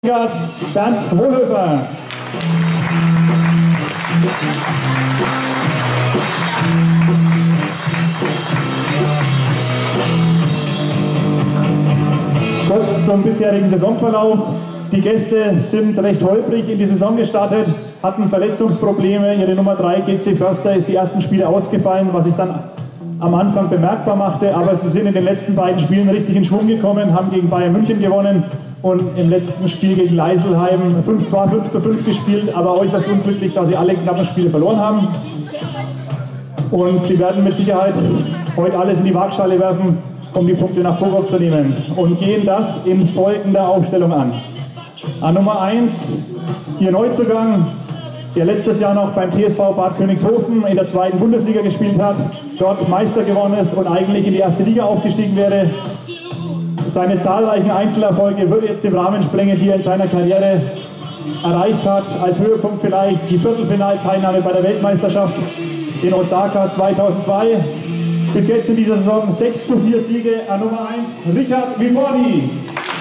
Stuttgart, Bernd Wohlhöfer. Kurz zum bisherigen Saisonverlauf. Die Gäste sind recht holprig in die Saison gestartet, hatten Verletzungsprobleme. Ihre Nummer 3, GC Förster, ist die ersten Spiele ausgefallen, was sich dann am Anfang bemerkbar machte. Aber sie sind in den letzten beiden Spielen richtig in Schwung gekommen, haben gegen Bayern München gewonnen und im letzten Spiel gegen Leiselheim 5:5 gespielt, aber äußerst unglücklich, da sie alle knappen Spiele verloren haben. Und sie werden mit Sicherheit heute alles in die Waagschale werfen, um die Punkte nach Prokop zu nehmen. Und gehen das in folgender Aufstellung an. An Nummer 1, ihr Neuzugang, der letztes Jahr noch beim TSV Bad Königshofen in der 2. Bundesliga gespielt hat, dort Meister geworden ist und eigentlich in die 1. Liga aufgestiegen wäre. Seine zahlreichen Einzelerfolge würde jetzt den Rahmen sprengen, die er in seiner Karriere erreicht hat. Als Höhepunkt vielleicht die Viertelfinalteilnahme bei der Weltmeisterschaft in Osaka 2002. Bis jetzt in dieser Saison 6:4 Siege. An Nummer 1, Richard Viborni.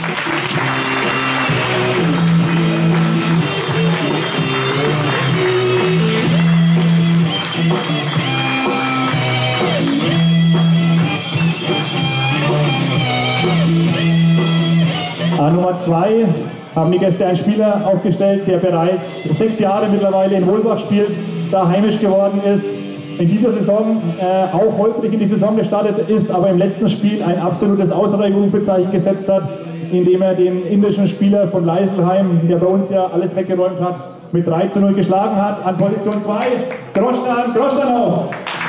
An Nummer 2 haben die Gäste einen Spieler aufgestellt, der bereits 6 Jahre mittlerweile in Wohlbach spielt, da heimisch geworden ist, in dieser Saison auch holprig in die Saison gestartet ist, aber im letzten Spiel ein absolutes Ausrufezeichen gesetzt hat, indem er den indischen Spieler von Leiselheim, der bei uns ja alles weggeräumt hat, mit 3:0 geschlagen hat. An Position 2, Groschdanov.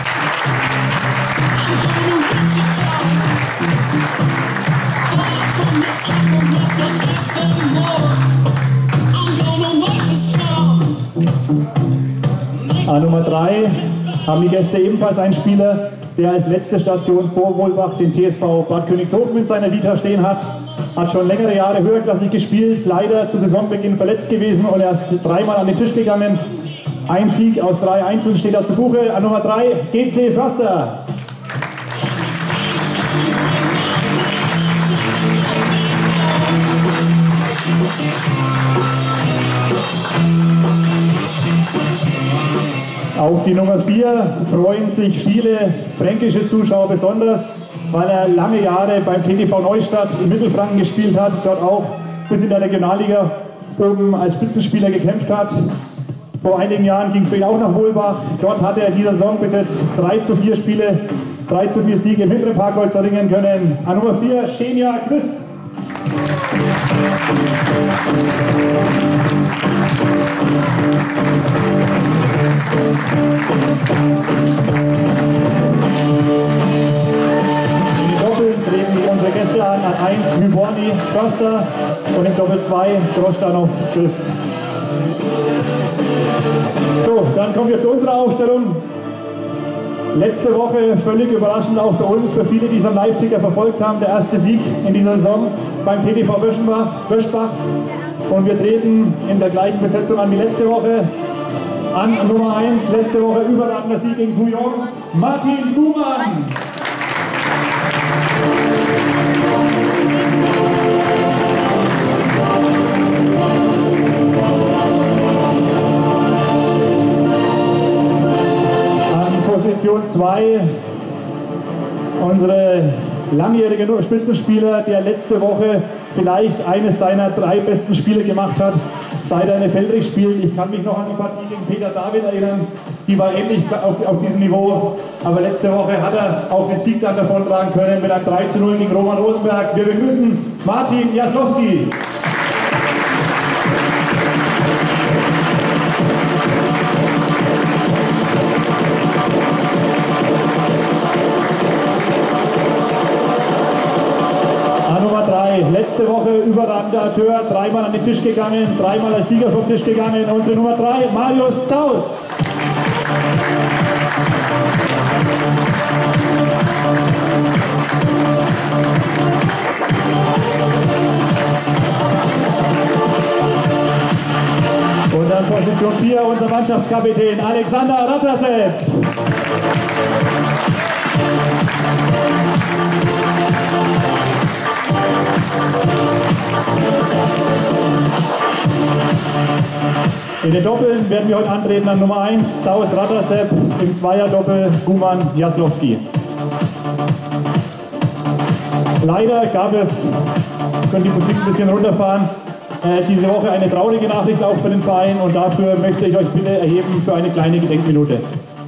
An Nummer 3 haben die Gäste ebenfalls einen Spieler, der als letzte Station vor Wohlbach den TSV Bad Königshofen in seiner Vita stehen hat. Hat schon längere Jahre höherklassig gespielt, leider zu Saisonbeginn verletzt gewesen und erst 3-mal an den Tisch gegangen. Ein Sieg aus 3 Einzeln steht da zu Buche. An Nummer 3, GC Förster. Auf die Nummer 4 freuen sich viele fränkische Zuschauer besonders, weil er lange Jahre beim TTV Neustadt in Mittelfranken gespielt hat, dort auch bis in der Regionalliga oben als Spitzenspieler gekämpft hat. Vor einigen Jahren ging es für ihn auch nach Wohlbach. Dort hat er in dieser Saison bis jetzt 3:4 Spiele, 3:4 Siege im hinteren Parkholz erringen können. An Nummer 4, Xenia Christ. Die Doppel treten unsere Gäste an 1 Viborni Förster und im Doppel 2 Groschdanov Christ. So, dann kommen wir zu unserer Aufstellung. Letzte Woche, völlig überraschend auch für uns, für viele, die es am Live-Ticker verfolgt haben, der erste Sieg in dieser Saison beim TTV Böschbach. Und wir treten in der gleichen Besetzung an wie letzte Woche. An Nummer 1, letzte Woche überragender Sieg gegen Fuyong, Martin Buhmann. Position 2, unsere langjährige Spitzenspieler, der letzte Woche vielleicht eines seiner 3 besten Spiele gemacht hat, seit er in Feldrich spielt. Ich kann mich noch an die Partie gegen Peter David erinnern, die war ähnlich auf diesem Niveau, aber letzte Woche hat er auch den Sieg dann davontragen können mit einem 3:0 gegen Roman Rosenberg. Wir begrüßen Martin Jaslowski. Nummer 3, letzte Woche überragender Akteur, 3-mal an den Tisch gegangen, 3-mal als Sieger vom Tisch gegangen. Unsere Nummer 3, Marius Zaus. Und an Position 4 unser Mannschaftskapitän Alexander Rattasev. In den Doppeln werden wir heute antreten an Nummer 1 Zaus Radasep, im Zweierdoppel Guman Jaslowski. Leider gab es, ich kann die Musik ein bisschen runterfahren, diese Woche eine traurige Nachricht auch für den Verein und dafür möchte ich euch bitte erheben für eine kleine Gedenkminute.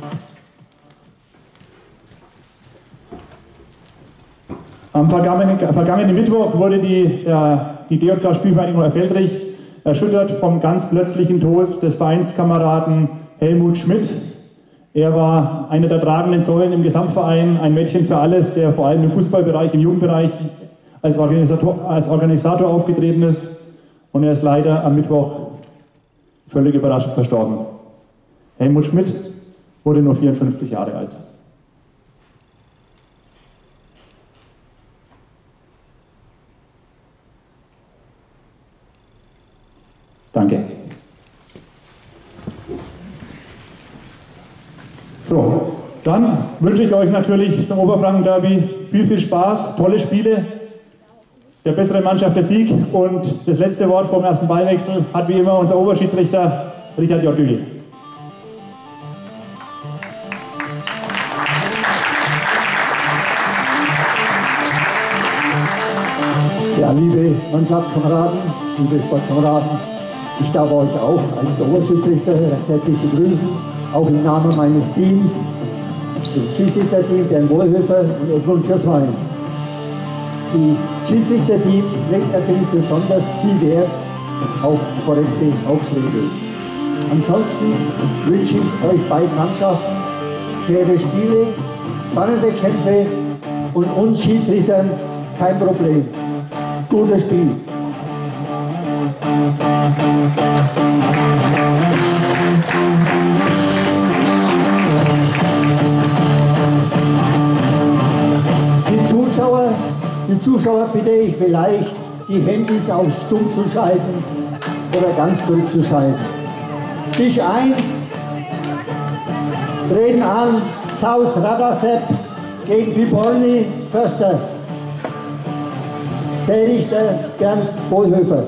Am vergangenen Mittwoch wurde die DJK Spielvereinigung Feldrich erschüttert vom ganz plötzlichen Tod des Vereinskameraden Helmut Schmidt. Er war einer der tragenden Säulen im Gesamtverein, ein Mädchen für alles, der vor allem im Fußballbereich, im Jugendbereich als Organisator aufgetreten ist. Und er ist leider am Mittwoch völlig überraschend verstorben. Helmut Schmidt wurde nur 54 Jahre alt. Danke. So, dann wünsche ich euch natürlich zum Oberfranken-Derby viel Spaß, tolle Spiele, der besseren Mannschaft der Sieg und das letzte Wort vom ersten Ballwechsel hat wie immer unser Oberschiedsrichter Richard J. Dügel. Ja, liebe Mannschaftskameraden, liebe Sportkameraden, ich darf euch auch als Oberschiedsrichter recht herzlich begrüßen, auch im Namen meines Teams, dem Schiedsrichterteam Bernd Wohlhöfer und Edmund Kirswein. Die Schiedsrichterteam legt natürlich besonders viel Wert auf korrekte Aufschläge. Ansonsten wünsche ich euch beiden Mannschaften faire Spiele, spannende Kämpfe und uns Schiedsrichtern kein Problem. Gutes Spiel. Die Zuschauer bitte ich vielleicht, die Handys auf stumm zu schalten oder ganz zurückzuschalten. Tisch 1, treten an, Zaus Radasep gegen Viborny Förster. Zählrichter Bernd Wohlhöfer.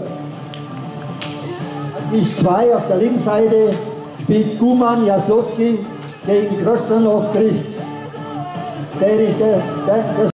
Tisch 2 auf der linken Seite spielt Guman Jaslowski gegen Groschanow Christ. Zählrichter Bernd